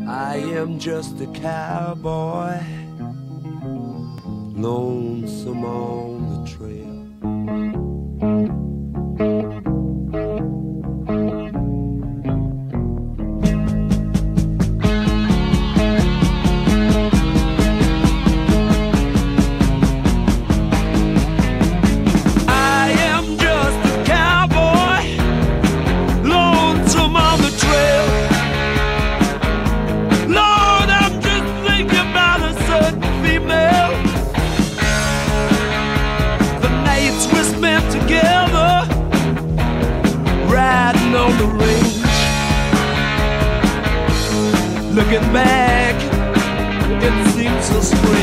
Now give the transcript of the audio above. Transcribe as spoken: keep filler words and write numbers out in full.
I am just a cowboy, lonesome on the trail. On the range, looking back, it seems so strange.